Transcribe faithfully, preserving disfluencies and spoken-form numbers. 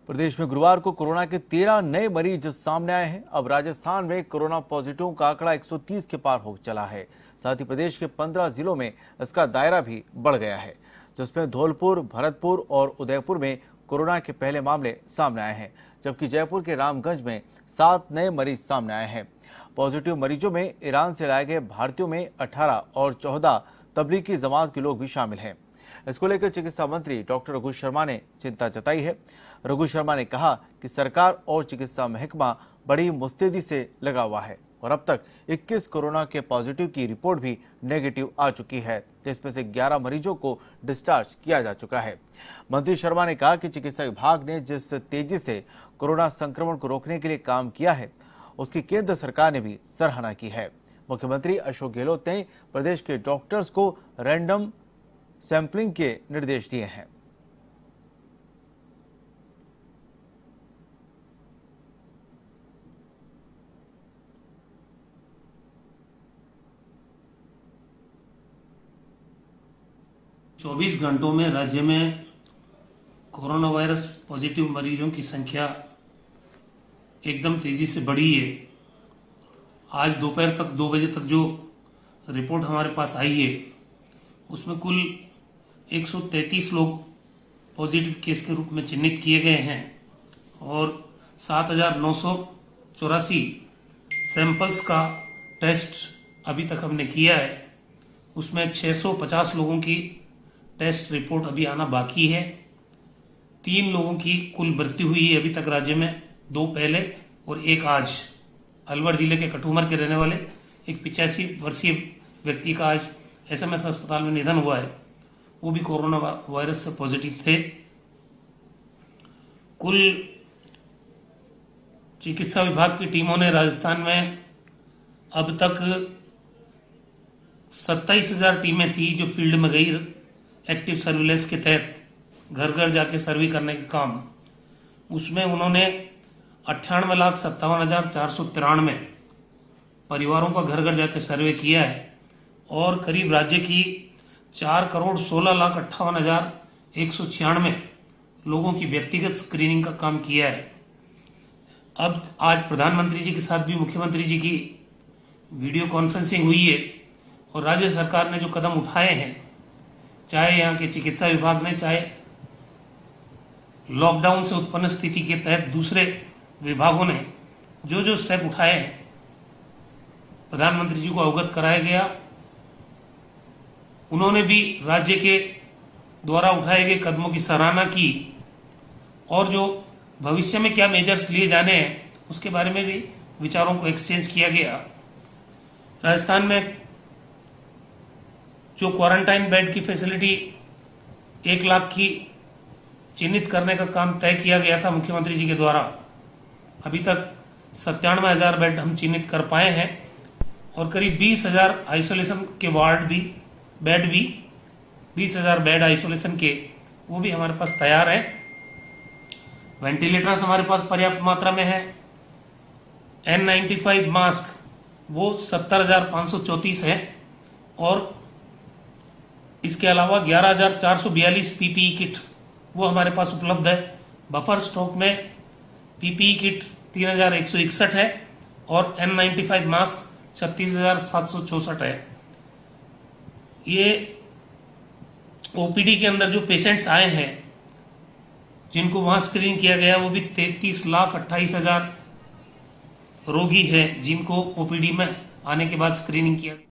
प्रदेश में गुरुवार को कोरोना के तेरह नए मरीज सामने आए हैं। अब राजस्थान में कोरोना पॉजिटिव का आंकड़ा एक सौ तीस के पार हो चला है। साथ ही प्रदेश के पंद्रह जिलों में इसका दायरा भी बढ़ गया है, जिसमें धौलपुर, भरतपुर और उदयपुर में कोरोना के पहले मामले सामने आए हैं, जबकि जयपुर के रामगंज में सात नए मरीज सामने आए हैं। पॉजिटिव मरीजों में ईरान से लाए गए भारतीयों में अठारह और चौदह तबलीगी जमात के लोग भी शामिल हैं। इसको लेकर चिकित्सा मंत्री डॉक्टर रघु शर्मा ने चिंता जताई है। रघु शर्मा ने कहा कि सरकार और चिकित्सा महकमा बड़ी मुस्तैदी से लगा हुआ है और अब तक इक्कीस कोरोना के पॉजिटिव की रिपोर्ट भी नेगेटिव आ चुकी है, जिसमें से ग्यारह मरीजों को डिस्चार्ज किया जा चुका है। मंत्री शर्मा ने कहा कि चिकित्सा विभाग ने जिस तेजी से कोरोना संक्रमण को रोकने के लिए काम किया है, उसकी केंद्र सरकार ने भी सराहना की है। मुख्यमंत्री अशोक गहलोत ने प्रदेश के डॉक्टर्स को रैंडम सैंपलिंग के निर्देश दिए हैं। चौबीस घंटों में राज्य में कोरोना वायरस पॉजिटिव मरीजों की संख्या एकदम तेजी से बढ़ी है। आज दोपहर तक दो बजे तक जो रिपोर्ट हमारे पास आई है, उसमें कुल एक सौ तैंतीस लोग पॉजिटिव केस के रूप में चिन्हित किए गए हैं और सात हजार नौ सौ चौरासी सैंपल्स का टेस्ट अभी तक हमने किया है। उसमें छह सौ पचास लोगों की टेस्ट रिपोर्ट अभी आना बाकी है। तीन लोगों की कुल मृत्यु हुई है अभी तक राज्य में, दो पहले और एक आज। अलवर जिले के कटुमर के रहने वाले एक पिचासी वर्षीय व्यक्ति का आज एसएमएस अस्पताल में निधन हुआ है। वो भी कोरोना वायरस से पॉजिटिव थे। कुल चिकित्सा विभाग की टीमों ने राजस्थान में अब तक सत्ताईस हजार टीमें थी जो फील्ड में गई एक्टिव सर्विलेंस के तहत घर घर जाके सर्वे करने के काम। उसमें उन्होंने अट्ठानवे लाख सत्तावन हजार चार सौ तिरानवे परिवारों का घर घर जाके सर्वे किया है और करीब राज्य की चार करोड़ सोलह लाख अट्ठावन हजार एक सौ छियानवे लोगों की व्यक्तिगत स्क्रीनिंग का काम किया है। अब आज प्रधानमंत्री जी के साथ भी मुख्यमंत्री जी की वीडियो कॉन्फ्रेंसिंग हुई है और राज्य सरकार ने जो कदम उठाए हैं, चाहे यहाँ के चिकित्सा विभाग ने, चाहे लॉकडाउन से उत्पन्न स्थिति के तहत दूसरे विभागों ने जो जो स्टेप उठाए हैं, प्रधानमंत्री जी को अवगत कराया गया। उन्होंने भी राज्य के द्वारा उठाए गए कदमों की सराहना की और जो भविष्य में क्या मेजर्स लिए जाने हैं उसके बारे में भी विचारों को एक्सचेंज किया गया। राजस्थान में जो क्वारंटाइन बेड की फैसिलिटी एक लाख की चिन्हित करने का काम तय किया गया था मुख्यमंत्री जी के द्वारा, अभी तक सत्तानवे हजार बेड हम चिन्हित कर पाए हैं और करीब बीस हजार आइसोलेशन के वार्ड भी बेड भी बीस हजार बेड आइसोलेशन के वो भी हमारे पास तैयार है। वेंटिलेटर्स हमारे पास पर्याप्त मात्रा में है। एन नाइन्टी फाइव मास्क वो सत्तर हजार पांच सौ चौतीस है और इसके अलावा ग्यारह हजार चार सौ बयालीस पीपीई किट वो हमारे पास उपलब्ध है। बफर स्टॉक में पीपीई किट तीन हजार एक सौ इकसठ है और एन नाइन्टी फाइव मास्क छत्तीस हजार सात सौ चौसठ है। ये ओपीडी के अंदर जो पेशेंट्स आए हैं जिनको वहां स्क्रीन किया गया, वो भी तैतीस लाख अट्ठाईस हजार रोगी है जिनको ओपीडी में आने के बाद स्क्रीनिंग किया।